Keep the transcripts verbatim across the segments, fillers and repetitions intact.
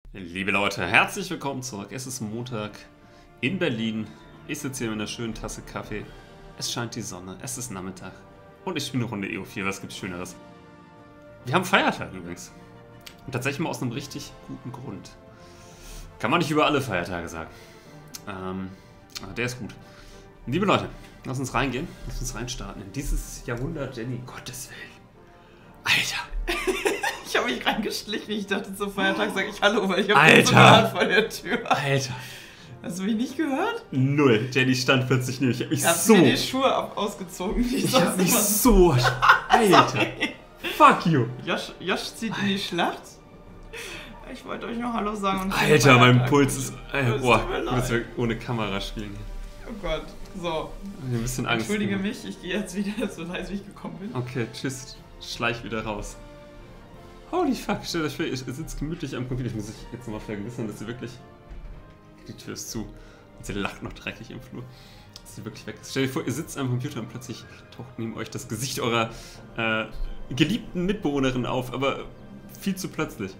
Liebe Leute, herzlich willkommen zurück. Es ist Montag in Berlin. Ich sitze hier mit einer schönen Tasse Kaffee. Es scheint die Sonne, es ist Nachmittag. Und ich spiele eine Runde E O vier, was gibt's Schöneres? Wir haben Feiertag übrigens. Und tatsächlich mal aus einem richtig guten Grund. Kann man nicht über alle Feiertage sagen. Ähm, aber der ist gut. Liebe Leute, lass uns reingehen. Lass uns reinstarten in dieses Jahrhundert, Jenny. Gottes Willen. Alter. Ich habe mich reingeschlichen. Ich dachte zum Feiertag sage ich Hallo, weil ich habe Alter. so gehört vor der Tür. Alter. Hast du mich nicht gehört? Null. Jenny stand plötzlich neben. Ich hab mich Ich hab so... mir die Schuhe ab ausgezogen. Wie Ich sonst hab mich immer. so... Alter. Fuck you. Josh, Josh zieht in die Schlacht. Ich wollte euch noch Hallo sagen. Und schönen Alter, mein Feiertag. Puls ist... Äh, Es boah, tut mir du musst leid. ohne Kamera spielen. Oh Gott. So. Ich hab ein bisschen Angst. Entschuldige mich, ich gehe jetzt wieder so leise, wie ich gekommen bin. Okay, tschüss. Schleich wieder raus. Holy fuck, stell euch vor, ihr sitzt gemütlich am Computer. Ich muss mich jetzt nochmal vergewissern, dass sie wirklich... Die Tür ist zu. Und sie lacht noch dreckig im Flur. Dass sie wirklich weg ist. Stell dir vor, ihr sitzt am Computer und plötzlich taucht neben euch das Gesicht eurer äh, geliebten Mitbewohnerin auf, aber viel zu plötzlich.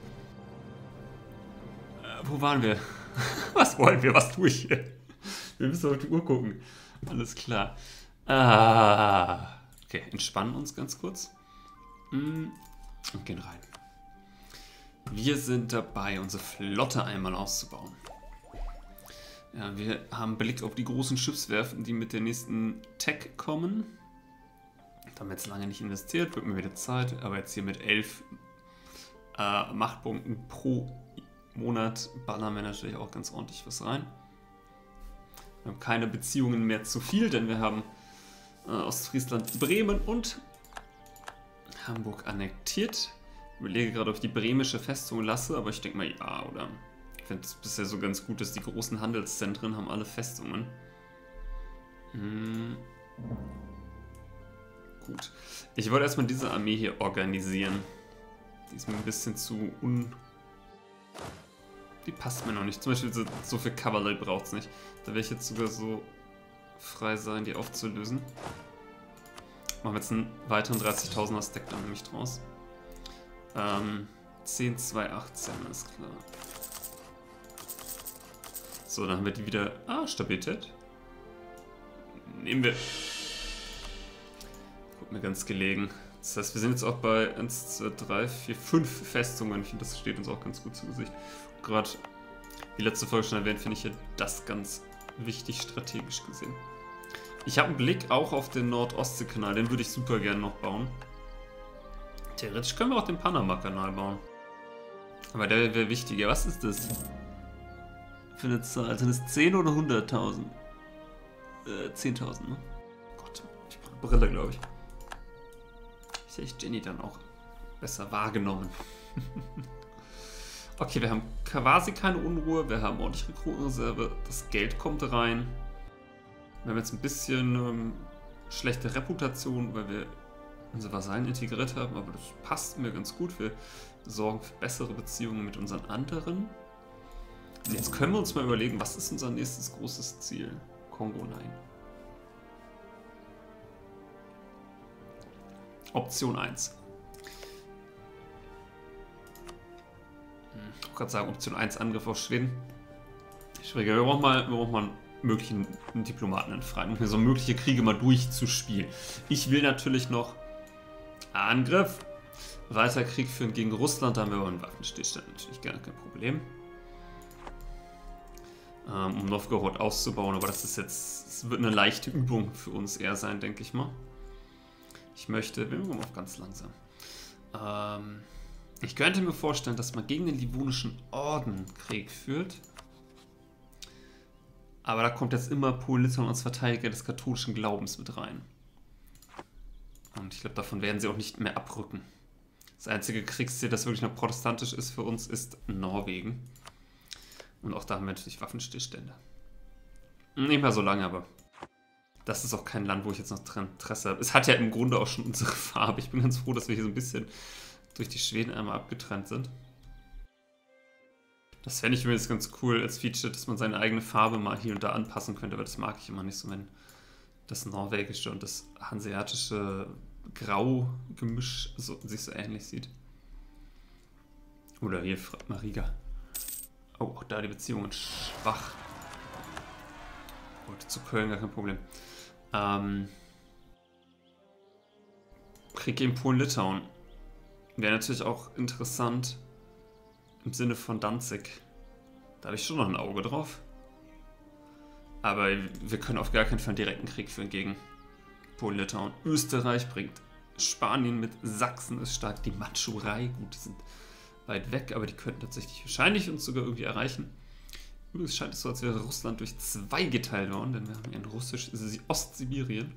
Äh, wo waren wir? Was wollen wir? Was tue ich hier? Wir müssen auf die Uhr gucken. Alles klar. Ah. Okay, entspannen uns ganz kurz. Und gehen rein. Wir sind dabei, unsere Flotte einmal auszubauen. Ja, wir haben Blick auf die großen Schiffswerften, die mit der nächsten Tech kommen. Da haben wir jetzt lange nicht investiert, wird mir wieder Zeit. Aber jetzt hier mit elf äh, Machtpunkten pro Monat ballern wir natürlich auch ganz ordentlich was rein. Wir haben keine Beziehungen mehr zu viel, denn wir haben äh, Ostfriesland, Bremen und Hamburg annektiert. Ich überlege gerade, ob ich die bremische Festung lasse, aber ich denke mal ja, oder? Ich finde es bisher so ganz gut, dass die großen Handelszentren haben alle Festungen. Hm. Gut. Ich wollte erstmal diese Armee hier organisieren. Die ist mir ein bisschen zu un... Die passt mir noch nicht. Zum Beispiel so, so viel Kavallerie braucht es nicht. Da werde ich jetzt sogar so frei sein, die aufzulösen. Machen wir jetzt einen weiteren dreißigtausender Stack dann nämlich draus. Ähm, zehn, zwei, achtzehn, ist klar. So, dann haben wir die wieder... Ah, Stabilität. Nehmen wir... Kommt mir ganz gelegen. Das heißt, wir sind jetzt auch bei eins, zwei, drei, vier, fünf Festungen. Ich finde, das steht uns auch ganz gut zu Gesicht. Gerade die letzte Folge schon erwähnt, finde ich hier das ganz wichtig strategisch gesehen. Ich habe einen Blick auch auf den Nord-Ostsee-Kanal, den würde ich super gerne noch bauen. Theoretisch können wir auch den Panama-Kanal bauen. Aber der wäre wichtiger. Was ist das für eine Zahl? Sind es zehn oder hunderttausend? Äh, zehntausend, ne? Gott, ich brauche Brille, glaube ich. Ich hätte Jenny dann auch besser wahrgenommen. Okay, wir haben quasi keine Unruhe, wir haben ordentlich Rekrutenreserve, das Geld kommt rein. Wir haben jetzt ein bisschen ähm, schlechte Reputation, weil wir unsere Vasallen integriert haben, aber das passt mir ganz gut. Wir sorgen für bessere Beziehungen mit unseren anderen. Und jetzt können wir uns mal überlegen, was ist unser nächstes großes Ziel? Kongo, nein. Option eins. Ich wollte gerade sagen, Option eins, Angriff auf Schweden. Schwieriger, wir brauchen mal, wir brauchen mal einen möglichen Diplomaten entfreien, um hier so mögliche Kriege mal durchzuspielen. Ich will natürlich noch Angriff, weiter Krieg führen gegen Russland, da haben wir aber einen Waffenstillstand natürlich gar kein Problem. Ähm, um Novgorod auszubauen, aber das ist jetzt, es wird eine leichte Übung für uns eher sein, denke ich mal. Ich möchte, wir machen auf ganz langsam. Ähm, ich könnte mir vorstellen, dass man gegen den Livonischen Orden Krieg führt. Aber da kommt jetzt immer Polen als Verteidiger des katholischen Glaubens mit rein. Und ich glaube, davon werden sie auch nicht mehr abrücken. Das einzige Kriegsziel, das wirklich noch protestantisch ist für uns, ist Norwegen. Und auch da haben wir natürlich Waffenstillstände. Nicht mehr so lange, aber das ist auch kein Land, wo ich jetzt noch Interesse habe. Es hat ja im Grunde auch schon unsere Farbe. Ich bin ganz froh, dass wir hier so ein bisschen durch die Schweden einmal abgetrennt sind. Das fände ich übrigens ganz cool als Feature, dass man seine eigene Farbe mal hier und da anpassen könnte, aber das mag ich immer nicht so, wenn das norwegische und das hanseatische Grau-Gemisch so, sich so ähnlich sieht. Oder hier fragt Mariga. Oh, auch da die Beziehungen schwach. Gut, zu Köln gar kein Problem. Ähm, Krieg gegen Polen-Litauen. Wäre natürlich auch interessant im Sinne von Danzig. Da habe ich schon noch ein Auge drauf. Aber wir können auf gar keinen Fall einen direkten Krieg führen gegen Polen-Litauen. Österreich bringt Spanien mit, Sachsen ist stark. Die Mandschurei, gut, die sind weit weg, aber die könnten tatsächlich wahrscheinlich uns sogar irgendwie erreichen. Übrigens scheint es so, als wäre Russland durch zwei geteilt worden, denn wir haben hier in russisch Ostsibirien.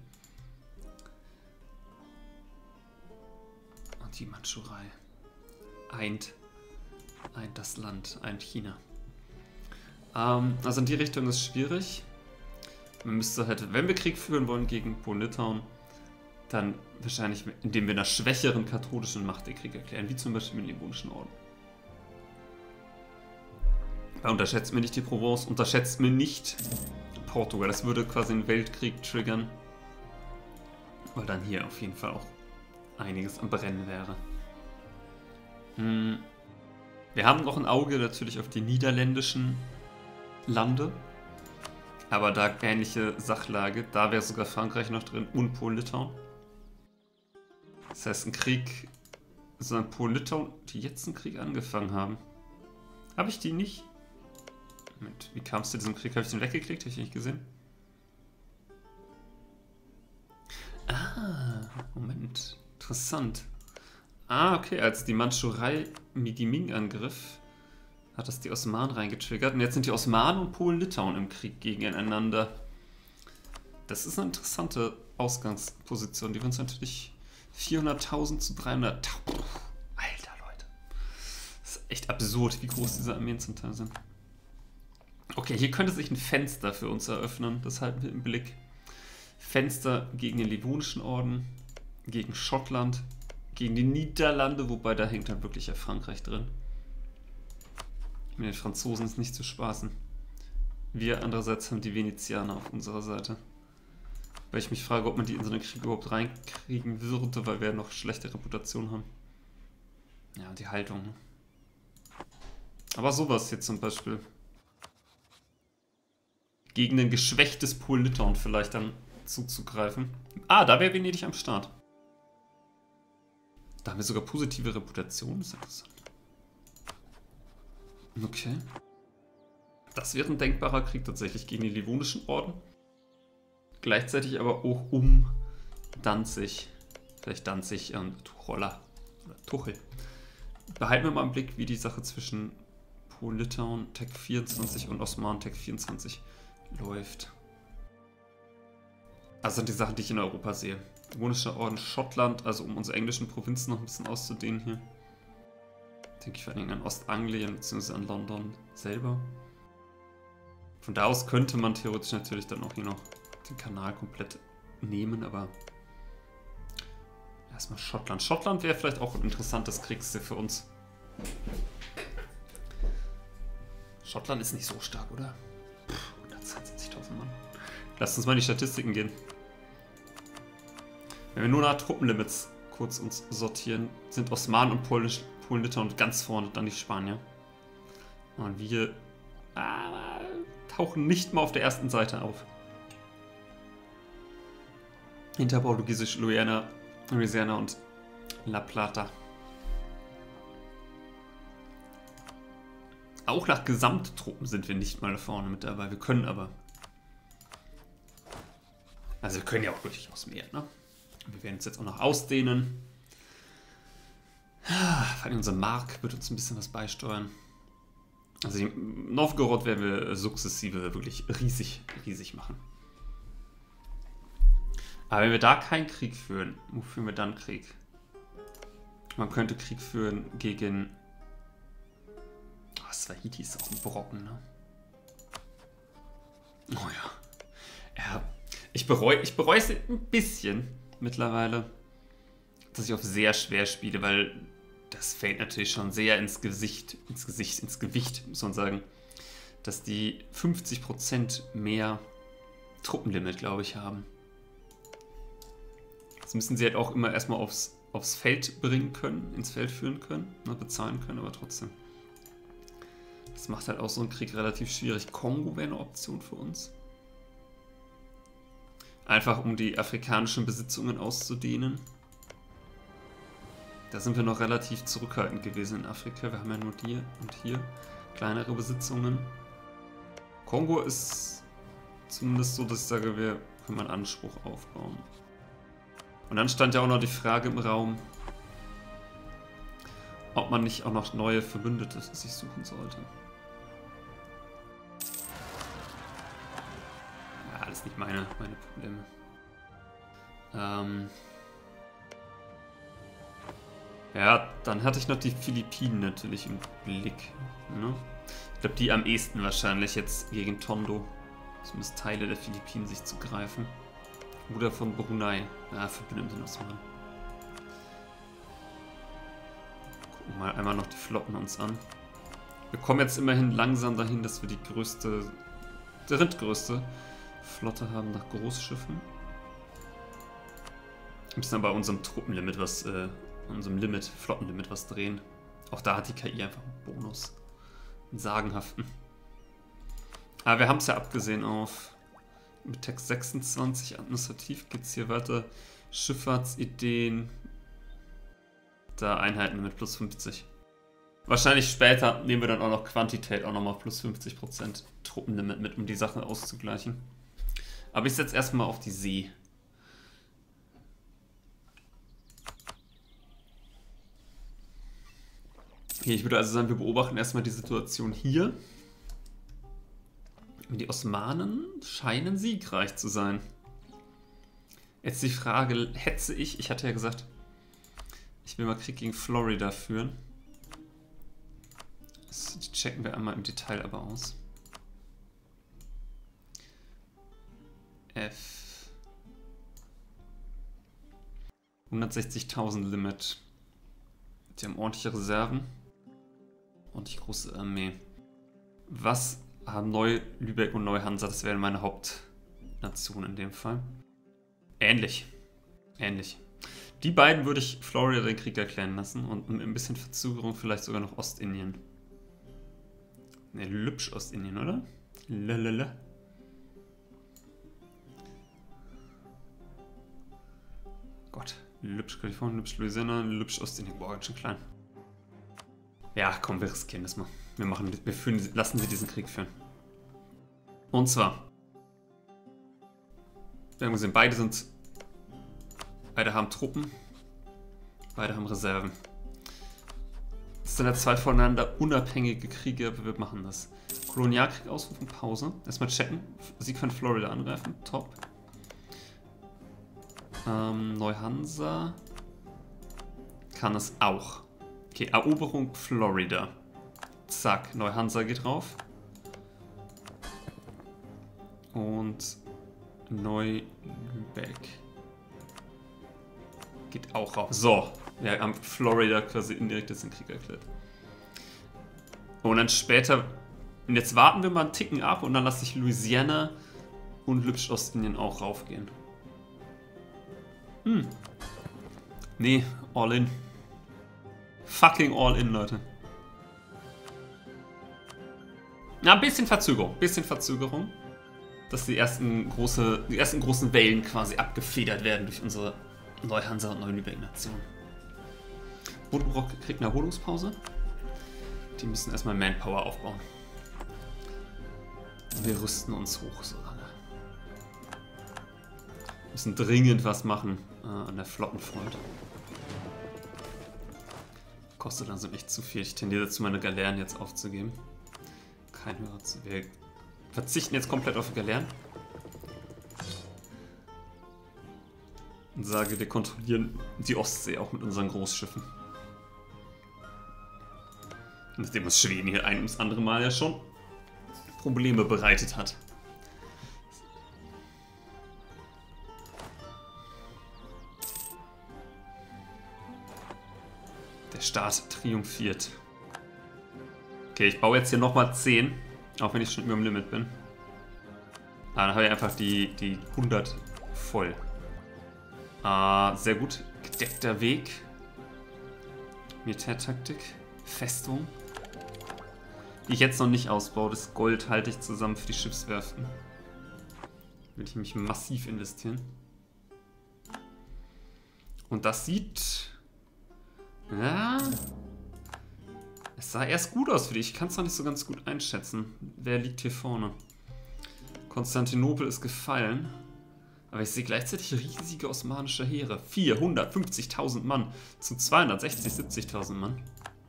Und die Mandschurei eint, eint das Land, eint China. Ähm, also in die Richtung ist schwierig. Man müsste halt, wenn wir Krieg führen wollen gegen Polen-Litauen, dann wahrscheinlich, indem wir einer schwächeren katholischen Macht den Krieg erklären, wie zum Beispiel mit dem Livonischen Orden. Aber unterschätzt mir nicht die Provence, unterschätzt mir nicht Portugal. Das würde quasi einen Weltkrieg triggern, weil dann hier auf jeden Fall auch einiges am Brennen wäre. Hm. Wir haben noch ein Auge natürlich auf die niederländischen Lande, aber da ähnliche Sachlage. Da wäre sogar Frankreich noch drin und Polen-Litauen. Das heißt, ein Krieg, sondern Polen-Litauen, die jetzt einen Krieg angefangen haben. Habe ich die nicht? Moment, wie kam es zu diesem Krieg? Habe ich den weggeklickt? Habe ich nicht gesehen? Ah, Moment. Interessant. Ah, okay, als die Mandschurei die Ming angriff, hat das die Osmanen reingetriggert. Und jetzt sind die Osmanen und Polen-Litauen im Krieg gegeneinander. Das ist eine interessante Ausgangsposition, die wir uns natürlich vierhunderttausend zu dreihunderttausend. Alter, Leute. Das ist echt absurd, wie groß diese Armeen zum Teil sind. Okay, hier könnte sich ein Fenster für uns eröffnen. Das halten wir im Blick. Fenster gegen den Livonischen Orden, gegen Schottland, gegen die Niederlande, wobei da hängt halt wirklich ja Frankreich drin. Mit den Franzosen ist nicht zu spaßen. Wir andererseits haben die Venezianer auf unserer Seite. Weil ich mich frage, ob man die in so einen Krieg überhaupt reinkriegen würde, weil wir noch schlechte Reputation haben. Ja, die Haltung. Ne? Aber sowas hier zum Beispiel. Gegen ein geschwächtes Polen-Litauen vielleicht dann zuzugreifen. Ah, da wäre Venedig am Start. Da haben wir sogar positive Reputation. Das ist interessant. Okay. Das wäre ein denkbarer Krieg tatsächlich gegen den Livonischen Orden. Gleichzeitig aber auch um Danzig. Vielleicht Danzig und Tuchola. Oder Tuchel. Behalten wir mal im Blick, wie die Sache zwischen Polen-Litauen, Tech vierundzwanzig und Osmanen Tech vierundzwanzig läuft. Also sind die Sachen, die ich in Europa sehe. Livonischer Orden, Schottland, also um unsere englischen Provinzen noch ein bisschen auszudehnen hier. Denke ich vor allem an Ostanglien bzw. an London selber. Von da aus könnte man theoretisch natürlich dann auch hier noch den Kanal komplett nehmen, aber erstmal Schottland. Schottland wäre vielleicht auch ein interessantes Kriegsziel für uns. Schottland ist nicht so stark, oder? hundertzweiundsiebzigtausend Mann. Lasst uns mal in die Statistiken gehen. Wenn wir nur nach Truppenlimits kurz uns sortieren, sind Osmanen und Polisch, Polen-Litauen ganz vorne, dann die Spanier. Und wir ah, tauchen nicht mal auf der ersten Seite auf. Hinter Portugiesisch, Louisiana, Louisiana und La Plata. Auch nach Gesamttruppen sind wir nicht mal vorne mit dabei. Wir können aber. Also wir können ja auch durchaus mehr, ne? Wir werden uns jetzt auch noch ausdehnen. Vor allem unser Mark wird uns ein bisschen was beisteuern. Also in Novgorod werden wir sukzessive wirklich riesig, riesig machen. Aber wenn wir da keinen Krieg führen, wo führen wir dann Krieg? Man könnte Krieg führen gegen... Oh, Swahiti ist auch ein Brocken, ne? Oh ja. Ja, ich bereue ich bereue es ein bisschen mittlerweile, dass ich auf sehr schwer spiele, weil das fällt natürlich schon sehr ins Gesicht, ins Gesicht, ins Gewicht, muss man sagen, dass die fünfzig Prozent mehr Truppenlimit, glaube ich, haben. Das müssen sie halt auch immer erstmal aufs, aufs Feld bringen können, ins Feld führen können, ne, bezahlen können, aber trotzdem. Das macht halt auch so einen Krieg relativ schwierig. Kongo wäre eine Option für uns. Einfach um die afrikanischen Besitzungen auszudehnen. Da sind wir noch relativ zurückhaltend gewesen in Afrika. Wir haben ja nur die und hier kleinere Besitzungen. Kongo ist zumindest so, dass ich sage, wir können einen Anspruch aufbauen. Und dann stand ja auch noch die Frage im Raum, ob man nicht auch noch neue Verbündete sich suchen sollte. Ja, alles nicht meine, meine Probleme. Ähm ja, dann hatte ich noch die Philippinen natürlich im Blick. Ne? Ich glaube, die am ehesten wahrscheinlich jetzt gegen Tondo. Zumindest Teile der Philippinen sich zu greifen. Oder von Brunei. Ja, verbünden sie uns mal. Gucken mal einmal noch die Flotten uns an. Wir kommen jetzt immerhin langsam dahin, dass wir die größte, die drittgrößte Flotte haben nach Großschiffen. Wir müssen aber bei unserem Truppenlimit was, äh, unserem Limit, Flottenlimit was drehen. Auch da hat die K I einfach einen Bonus. Einen sagenhaften. Aber wir haben es ja abgesehen auf mit Text sechsundzwanzig, administrativ geht es hier weiter. Schifffahrtsideen. Da Einheiten mit plus fünfzig. Wahrscheinlich später nehmen wir dann auch noch Quantität auch nochmal plus fünfzig Prozent Truppenlimit mit, um die Sachen auszugleichen. Aber ich setze erstmal auf die See. Okay, ich würde also sagen, wir beobachten erstmal die Situation hier. Die Osmanen scheinen siegreich zu sein. Jetzt die Frage, hetze ich, ich hatte ja gesagt, ich will mal Krieg gegen Florida führen. Das checken wir einmal im Detail aber aus. F. hundertsechzigtausend Limit. Die haben ordentliche Reserven. Ordentlich große Armee. Was haben Neu-Lübeck und Neu-Hansa? Das wären meine Hauptnationen in dem Fall. Ähnlich. Ähnlich. Die beiden würde ich Florida den Krieg erklären lassen und mit ein bisschen Verzögerung vielleicht sogar noch Ostindien. Ne, Lübsch Ostindien, oder? Lalalala. Gott, Lübsch Kalifornien, Lübsch Louisiana, Lübsch Ostindien. Boah, ganz schön klein. Ja, komm, wir riskieren das mal. Wir, machen, wir führen, lassen sie diesen Krieg führen. Und zwar, wir haben gesehen, beide sind, beide haben Truppen, beide haben Reserven. Das sind ja zwei voneinander unabhängige Kriege, aber wir machen das. Kolonialkrieg ausrufen, Pause. Erstmal checken. Sie können Florida angreifen, top. Ähm, Neu-Hansa kann es auch. Okay, Eroberung Florida. Zack, Neu-Hansa geht drauf. Und Neu-Lübeck geht auch rauf. So, wir haben Florida quasi indirekt jetzt den Krieg erklärt. Und dann später, und jetzt warten wir mal einen Ticken ab und dann lasse ich Louisiana und Lübsch Ostindien auch raufgehen. Hm. Nee, all in. Fucking all in, Leute. Na, ein bisschen Verzögerung, bisschen Verzögerung. Dass die ersten, große, die ersten großen Wellen quasi abgefedert werden durch unsere Neu-Hansa und Neu-Lübeck-Nation. Buddenbrock kriegt eine Erholungspause. Die müssen erstmal Manpower aufbauen. Wir rüsten uns hoch so lange. Wir müssen dringend was machen äh, an der Flottenfront. Kostet langsam echt zu viel. Ich tendiere dazu, meine Galeeren jetzt aufzugeben. Kein Hörer zu. Wir verzichten jetzt komplett auf Galeeren. Und sage, wir kontrollieren die Ostsee auch mit unseren Großschiffen. Nachdem uns Schweden hier ein ums andere Mal ja schon Probleme bereitet hat. Der Staat triumphiert. Okay, ich baue jetzt hier nochmal zehn, auch wenn ich schon über dem Limit bin. Ah, dann habe ich einfach die, die hundert voll. Ah, sehr gut. Gedeckter Weg. Militärtaktik. Festung. die ich jetzt noch nicht ausbaue. Das Gold halte ich zusammen für die Schiffswerften. Will ich mich massiv investieren. Und das sieht... Ja... Es sah erst gut aus für dich. Ich kann es noch nicht so ganz gut einschätzen. Wer liegt hier vorne? Konstantinopel ist gefallen. Aber ich sehe gleichzeitig riesige osmanische Heere. vierhundertfünfzigtausend Mann zu zweihundertsechzig, siebzigtausend Mann.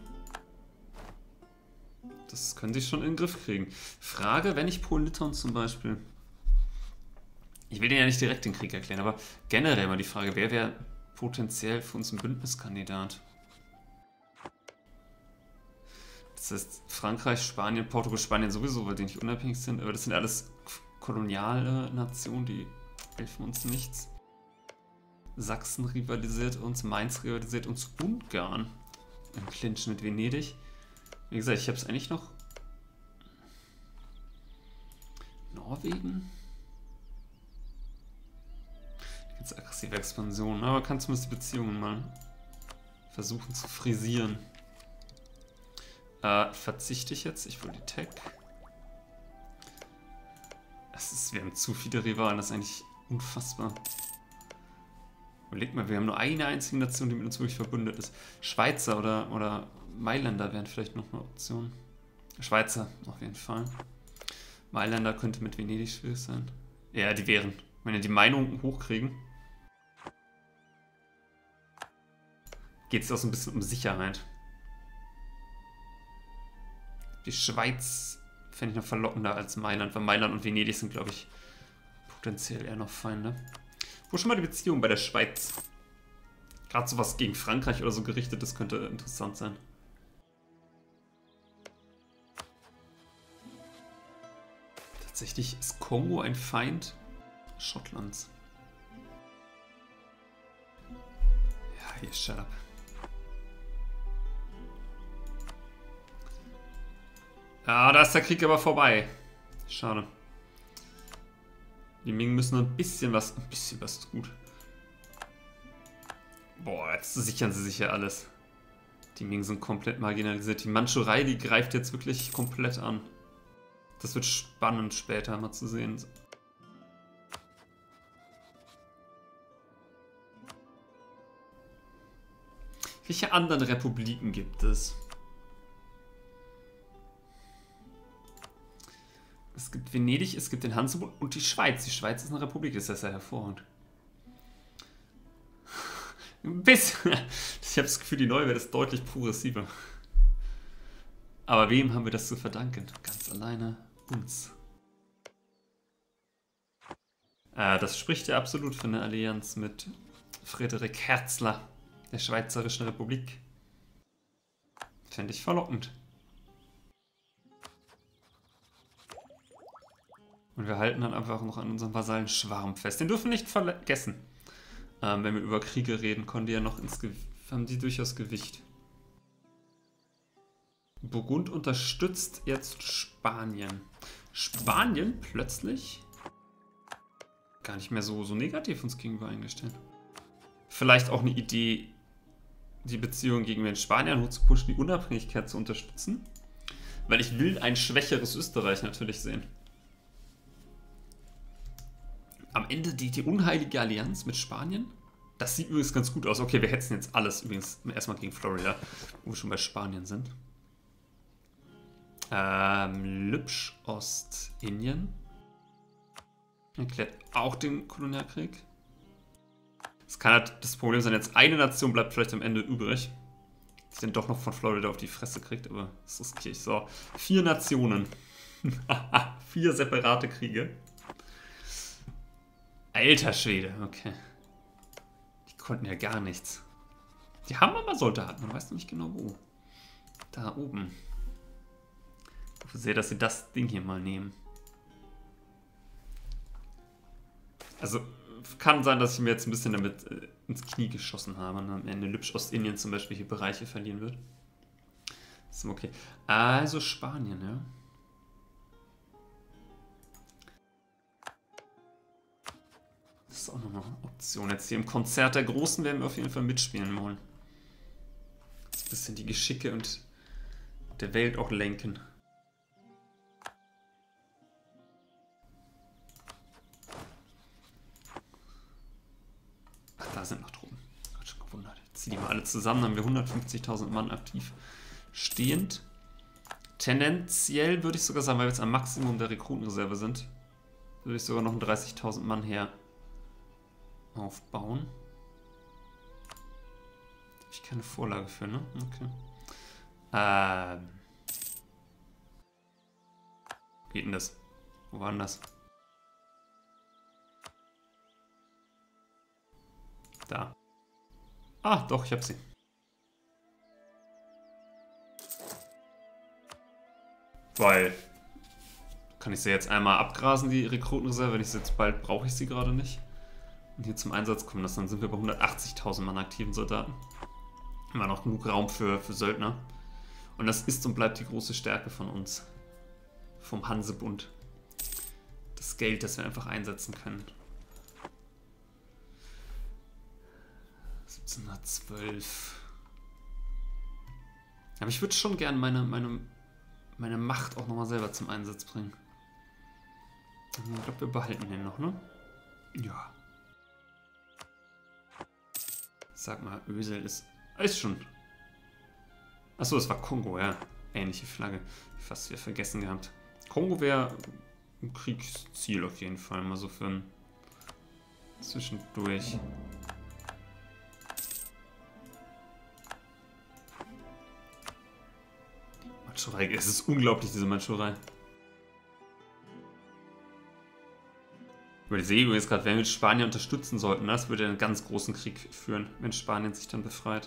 Das können sie schon in den Griff kriegen. Frage, wenn ich Polen-Litauen zum Beispiel... Ich will den ja nicht direkt den Krieg erklären, aber generell mal die Frage, wer wäre potenziell für uns ein Bündniskandidat? Das heißt, Frankreich, Spanien, Portugal, Spanien sowieso, weil die nicht unabhängig sind. Aber das sind alles koloniale Nationen, die helfen uns nichts. Sachsen rivalisiert uns, Mainz rivalisiert uns, Ungarn im Clinch mit Venedig. Wie gesagt, ich habe es eigentlich noch... Norwegen? Jetzt aggressive Expansion, aber kann zumindest die Beziehungen mal versuchen zu frisieren. Äh, verzichte ich jetzt? Ich will die Tech. Es ist, wir haben zu viele Rivalen, das ist eigentlich unfassbar. Überleg mal, wir haben nur eine einzige Nation, die mit uns wirklich verbündet ist. Schweizer oder, oder Mailänder wären vielleicht noch eine Option. Schweizer, auf jeden Fall. Mailänder könnte mit Venedig schwierig sein. Ja, die wären. Wenn wir die Meinung hochkriegen, geht es auch so ein bisschen um Sicherheit. Die Schweiz fände ich noch verlockender als Mailand, weil Mailand und Venedig sind, glaube ich, potenziell eher noch Feinde. Wo schon mal die Beziehung bei der Schweiz? Gerade sowas gegen Frankreich oder so gerichtet, das könnte interessant sein. Tatsächlich ist Kongo ein Feind Schottlands. Ja, hier, shut up. Ah, da ist der Krieg aber vorbei. Schade. Die Ming müssen ein bisschen was... Ein bisschen was ist gut. Boah, jetzt sichern sie sich ja alles. Die Ming sind komplett marginalisiert. Die Mandschurei, die greift jetzt wirklich komplett an. Das wird spannend später mal zu sehen. Welche anderen Republiken gibt es? Es gibt Venedig, es gibt den Hansebund und die Schweiz. Die Schweiz ist eine Republik, das ist ja hervorragend. Ein bisschen. Ich habe das Gefühl, die neue Welt ist deutlich progressiver. Aber wem haben wir das zu verdanken? Ganz alleine uns. Äh, das spricht ja absolut für eine Allianz mit Friedrich Herzler, der Schweizerischen Republik. Fände ich verlockend. Und wir halten dann einfach noch an unserem Vasallen Schwarm fest. Den dürfen wir nicht vergessen. Ähm, wenn wir über Kriege reden, kommen die ja noch ins Gewicht. Haben die durchaus Gewicht. Burgund unterstützt jetzt Spanien. Spanien plötzlich gar nicht mehr so, so negativ uns gegenüber eingestellt. Vielleicht auch eine Idee, die Beziehung gegenüber den Spaniern hochzupushen, die Unabhängigkeit zu unterstützen. Weil ich will ein schwächeres Österreich natürlich sehen. Am Ende die, die unheilige Allianz mit Spanien. Das sieht übrigens ganz gut aus. Okay, wir hetzen jetzt alles übrigens erstmal gegen Florida, wo wir schon bei Spanien sind. Ähm, Lübsch, Ostindien. Erklärt auch den Kolonialkrieg. Es kann halt das Problem sein, jetzt eine Nation bleibt vielleicht am Ende übrig, die dann doch noch von Florida auf die Fresse kriegt, aber das riskiere ich. So, vier Nationen. Vier separate Kriege. Alter Schwede, okay. Die konnten ja gar nichts. Die haben aber Soldaten, man weiß noch nicht genau wo. Da oben. Ich hoffe sehr, dass sie das Ding hier mal nehmen. Also, kann sein, dass ich mir jetzt ein bisschen damit äh, ins Knie geschossen habe und am Ende Lübsch Ostindien zum Beispiel hier Bereiche verlieren wird. Ist okay. Also Spanien, ja. Das ist auch noch eine Option. Jetzt hier im Konzert der Großen werden wir auf jeden Fall mitspielen wollen. Ein bisschen die Geschicke und der Welt auch lenken. da sind noch Truppen. Gott, schon gewundert. Jetzt ziehen die mal alle zusammen, dann haben wir hundertfünfzigtausend Mann aktiv stehend. Tendenziell würde ich sogar sagen, weil wir jetzt am Maximum der Rekrutenreserve sind, würde ich sogar noch ein dreißigtausend Mann her aufbauen. Habe ich keine Vorlage für, ne? Okay. Ähm. Wie geht denn das? Wo war denn das? Da. Ah, doch, ich hab sie. Weil, kann ich sie jetzt einmal abgrasen, die Rekrutenreserve, wenn ich sie jetzt bald brauche ich sie gerade nicht. Und hier zum Einsatz kommen lassen, dann sind wir bei hundertachtzigtausend Mann aktiven Soldaten. Immer noch genug Raum für, für Söldner. Und das ist und bleibt die große Stärke von uns. Vom Hansebund. Das Geld, das wir einfach einsetzen können. siebzehnhundertzwölf. Aber ich würde schon gerne meine, meine, meine Macht auch nochmal selber zum Einsatz bringen. Ich glaube, wir behalten den noch, ne? Ja. Sag mal, Ösel ist... Ist schon. Achso, es war Kongo, ja. Ähnliche Flagge. Fast wieder vergessen gehabt. Kongo wäre ein Kriegsziel auf jeden Fall. Mal so für ein... Zwischendurch. Mandschurei. Es ist unglaublich, diese Mandschurei. Ich überlege jetzt gerade, wenn wir Spanien unterstützen sollten, das würde einen ganz großen Krieg führen, wenn Spanien sich dann befreit.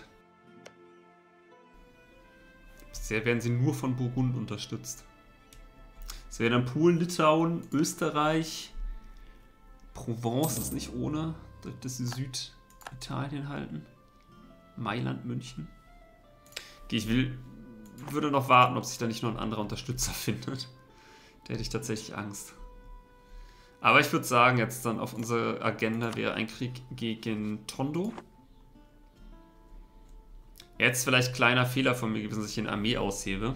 Bisher werden sie nur von Burgund unterstützt. Es wäre dann Polen, Litauen, Österreich, Provence ist nicht ohne, dass sie Süditalien halten. Mailand, München. Okay, ich will, würde noch warten, ob sich da nicht noch ein anderer Unterstützer findet. Da hätte ich tatsächlich Angst. Aber ich würde sagen, jetzt dann auf unserer Agenda wäre ein Krieg gegen Tondo. Jetzt vielleicht kleiner Fehler von mir gewesen, dass ich eine Armee aushebe.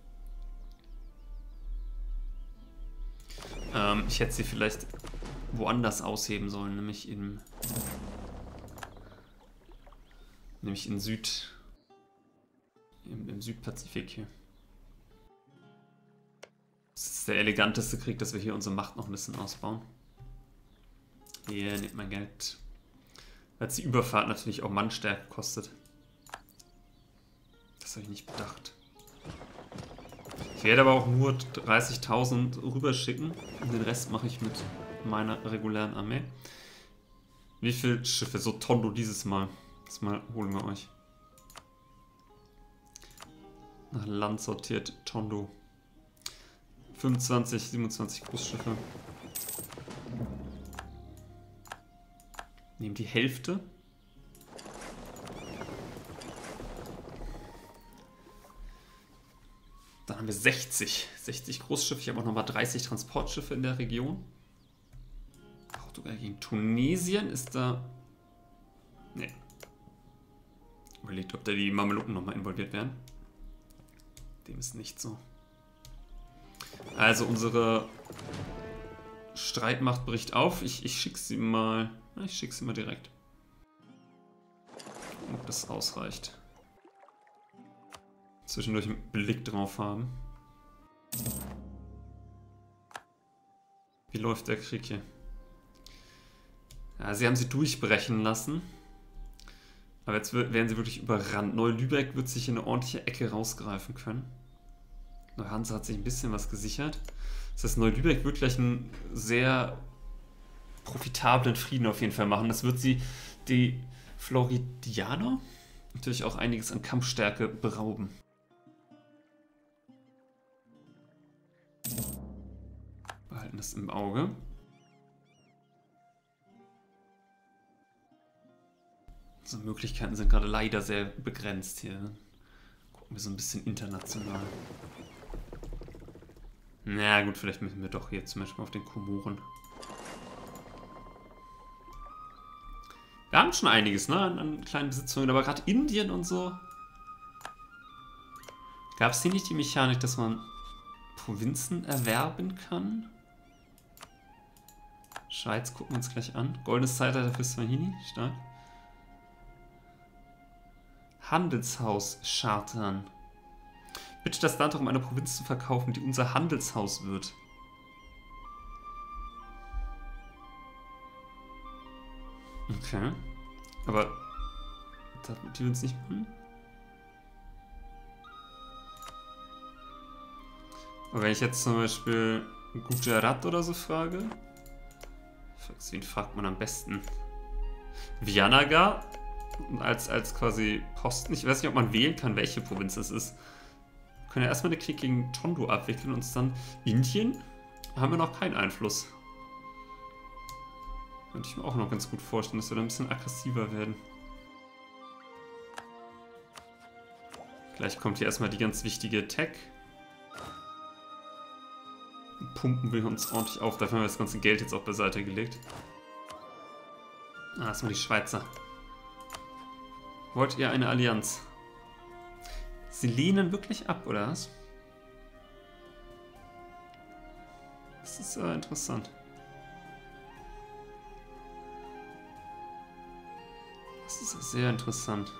Ähm, ich hätte sie vielleicht woanders ausheben sollen, nämlich in nämlich in Süd im, im Südpazifik hier. Das ist der eleganteste Krieg, dass wir hier unsere Macht noch ein bisschen ausbauen. Hier nimmt man Geld. Weil die Überfahrt natürlich auch Mannstärke kostet. Das habe ich nicht bedacht. Ich werde aber auch nur dreißigtausend rüberschicken. Und den Rest mache ich mit meiner regulären Armee. Wie viele Schiffe? So Tondo dieses Mal. Das Mal holen wir euch. Nach Land sortiert Tondo. fünfundzwanzig, siebenundzwanzig Großschiffe. Nehmen die Hälfte. Dann haben wir sechzig. sechzig Großschiffe. Ich habe auch nochmal dreißig Transportschiffe in der Region. Portugal gegen Tunesien ist da... Ne. Überlegt, ob da die Mamelucken nochmal involviert werden. Dem ist nicht so. Also unsere Streitmacht bricht auf. Ich, ich schicke sie mal. Ich schicke sie mal direkt. Ob das ausreicht. Zwischendurch einen Blick drauf haben. Wie läuft der Krieg hier? Ja, sie haben sie durchbrechen lassen. Aber jetzt werden sie wirklich überrannt. Neu-Lübeck wird sich in eine ordentliche Ecke rausgreifen können. Neu-Hansa hat sich ein bisschen was gesichert. Das heißt, Neu-Lübeck wird gleich einen sehr profitablen Frieden auf jeden Fall machen. Das wird sie, die Floridianer, natürlich auch einiges an Kampfstärke berauben. Behalten das im Auge. So, Möglichkeiten sind gerade leider sehr begrenzt hier. Gucken wir so ein bisschen international. Na gut, vielleicht müssen wir doch hier zum Beispiel auf den Komoren. Wir haben schon einiges, ne, an, an kleinen Besitzungen, aber gerade Indien und so. Gab es hier nicht die Mechanik, dass man Provinzen erwerben kann? Schweiz gucken wir uns gleich an. Goldenes Zeitalter für Swahili, stark. Handelshaus chartern. Bitte das Land, um eine Provinz zu verkaufen, die unser Handelshaus wird. Okay. Aber die will uns nicht machen. Aber wenn ich jetzt zum Beispiel Gujarat oder so frage, wen fragt man am besten? Vijayanagar als, als quasi Posten. Ich weiß nicht, ob man wählen kann, welche Provinz es ist. Wir können ja erstmal den Krieg gegen Tondo abwickeln und dann Indien. Haben wir noch keinen Einfluss. Könnte ich mir auch noch ganz gut vorstellen, dass wir da ein bisschen aggressiver werden. Gleich kommt hier erstmal die ganz wichtige Tech. Pumpen wir uns ordentlich auf. Dafür haben wir das ganze Geld jetzt auch beiseite gelegt. Ah, erstmal die Schweizer. Wollt ihr eine Allianz? Sie lehnen wirklich ab, oder was? Das ist äh, interessant. Das ist sehr interessant.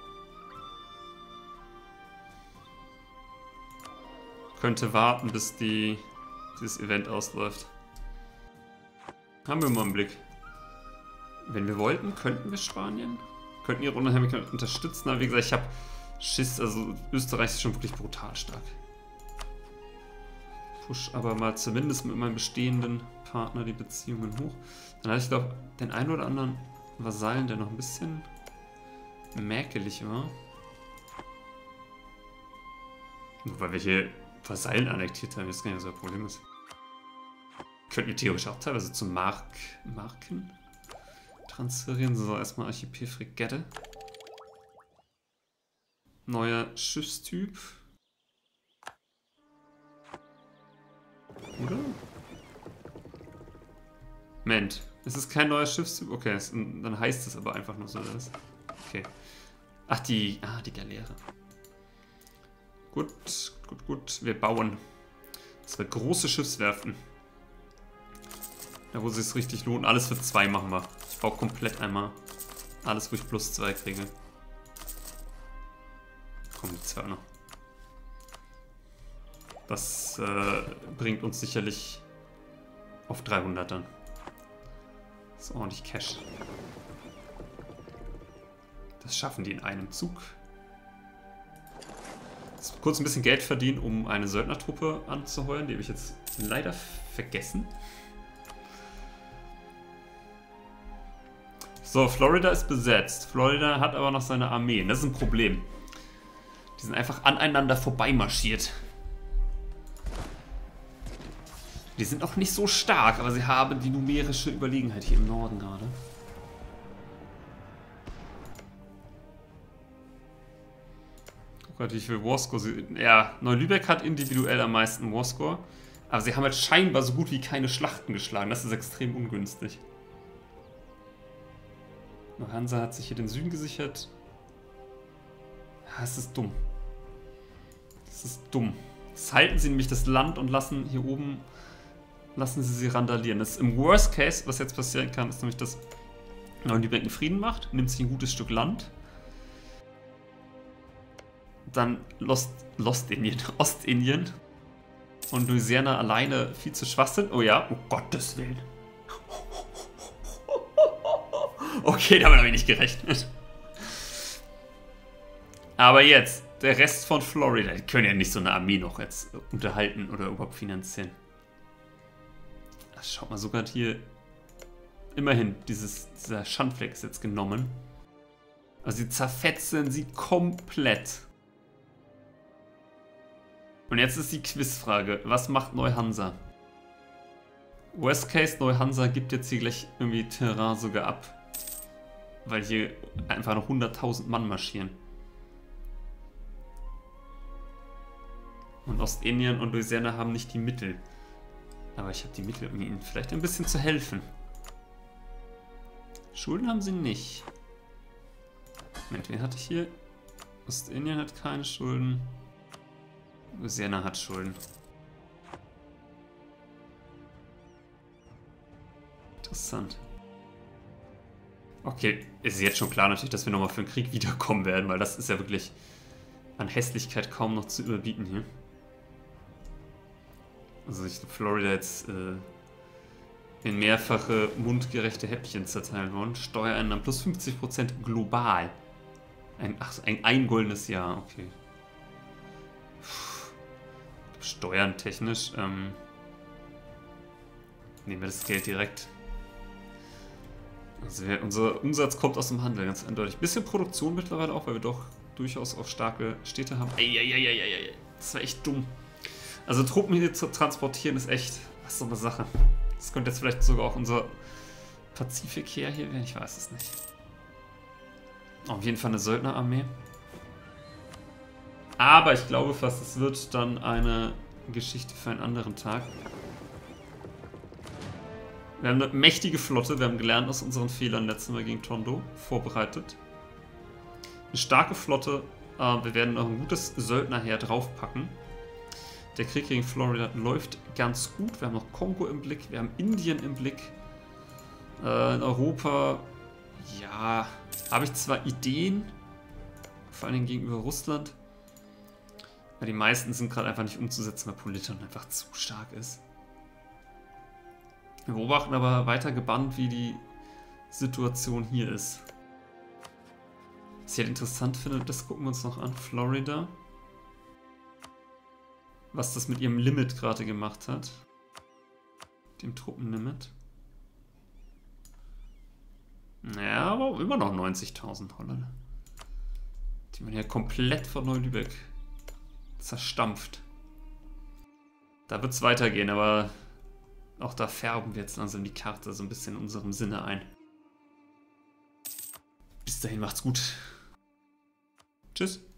Könnte warten, bis die, dieses Event ausläuft. Haben wir mal einen Blick. Wenn wir wollten, könnten wir Spanien. Könnten ihre Unabhängigkeit unterstützen, aber wie gesagt, ich habe Schiss, also Österreich ist schon wirklich brutal stark. Push aber mal zumindest mit meinem bestehenden Partner die Beziehungen hoch. Dann hatte ich glaube den einen oder anderen Vasallen, der noch ein bisschen mäkelig war. Nur weil wir hier Vasallen annektiert haben, das gar nicht so ein Problem ist. Könnten wir theoretisch auch teilweise zu Mark Marken transferieren. So, erstmal Archipel Fregatte. Neuer Schiffstyp. Oder? Moment, es ist kein neuer Schiffstyp? Okay, es, dann heißt es aber einfach nur so, das. Okay. Ach, die. Ah, die Galeere. Gut, gut, gut. Wir bauen. Das wird große Schiffswerften. Da, wo es sich richtig lohnt. Alles für zwei machen wir. Ich baue komplett einmal alles, wo ich plus zwei kriege. Komm, die zwei noch. Das äh, bringt uns sicherlich auf dreihundert dann. Das ist ordentlich Cash. Das schaffen die in einem Zug. Jetzt kurz ein bisschen Geld verdienen, um eine Söldnertruppe anzuheuern. Die habe ich jetzt leider vergessen. So, Florida ist besetzt. Florida hat aber noch seine Armee. Das ist ein Problem. Die sind einfach aneinander vorbeimarschiert. Die sind auch nicht so stark, aber sie haben die numerische Überlegenheit hier im Norden gerade. Oh Gott, wie viel Warscore sie... Ja, Neulübeck hat individuell am meisten Warscore. Aber sie haben halt scheinbar so gut wie keine Schlachten geschlagen. Das ist extrem ungünstig. Hansa hat sich hier den Süden gesichert. Ja, es ist dumm. Das ist dumm. Jetzt halten sie nämlich das Land und lassen hier oben... Lassen sie sie randalieren. Das ist im Worst Case, was jetzt passieren kann, ist nämlich, dass Neulübeck einen Frieden macht, nimmt sich ein gutes Stück Land. Dann Lost, Lost Indien, Ostindien. Und Louisiana alleine viel zu schwach sind. Oh ja, um Gottes Willen. Okay, damit habe ich nicht gerechnet. Aber jetzt, der Rest von Florida, die können ja nicht so eine Armee noch jetzt unterhalten oder überhaupt finanzieren. Schaut mal, sogar hier immerhin, dieses, dieser Schandfleck ist jetzt genommen. Also sie zerfetzen sie komplett. Und jetzt ist die Quizfrage, was macht Neu-Hansa? Worst Case, Neu-Hansa gibt jetzt hier gleich irgendwie Terrain sogar ab. Weil hier einfach noch hunderttausend Mann marschieren. Und Ostindien und Louisiana haben nicht die Mittel. Aber ich habe die Mittel, um ihnen vielleicht ein bisschen zu helfen. Schulden haben sie nicht. Moment, wen hatte ich hier? Ostindien hat keine Schulden. Louisiana hat Schulden. Interessant. Okay, ist jetzt schon klar natürlich, dass wir nochmal für den Krieg wiederkommen werden, weil das ist ja wirklich an Hässlichkeit kaum noch zu überbieten hier. Also ich glaube, Florida jetzt äh, in mehrfache mundgerechte Häppchen zerteilen wollen. Steuereinnahmen plus fünfzig Prozent global. Ein, ach, ein, ein goldenes Jahr, okay. Puh. Steuern technisch. Ähm, nehmen wir das Geld direkt. Also wir, unser Umsatz kommt aus dem Handel, ganz eindeutig. Bisschen Produktion mittlerweile auch, weil wir doch durchaus auch starke Städte haben. Eieieiei, das war echt dumm. Also Truppen hier zu transportieren ist echt, was ist so eine Sache. Das könnte jetzt vielleicht sogar auch unser Pazifikheer hier werden, ich weiß es nicht. Auf jeden Fall eine Söldnerarmee. Aber ich glaube fast, es wird dann eine Geschichte für einen anderen Tag. Wir haben eine mächtige Flotte, wir haben gelernt aus unseren Fehlern letztes Mal gegen Tondo, vorbereitet. Eine starke Flotte, äh, wir werden noch ein gutes Söldnerheer draufpacken. Der Krieg gegen Florida läuft ganz gut, wir haben noch Kongo im Blick, wir haben Indien im Blick. Äh, in Europa, ja, habe ich zwar Ideen, vor allem gegenüber Russland, aber die meisten sind gerade einfach nicht umzusetzen, weil Politon einfach zu stark ist. Wir beobachten aber weiter gebannt, wie die Situation hier ist. Was ich halt interessant finde, das gucken wir uns noch an. Florida. Was das mit ihrem Limit gerade gemacht hat. Dem Truppenlimit. Ja, aber immer noch neunzigtausend Dollar. Die man ja komplett von Neu-Lübeck zerstampft. Da wird es weitergehen, aber auch da färben wir jetzt langsam die Karte so ein bisschen in unserem Sinne ein. Bis dahin macht's gut. Tschüss.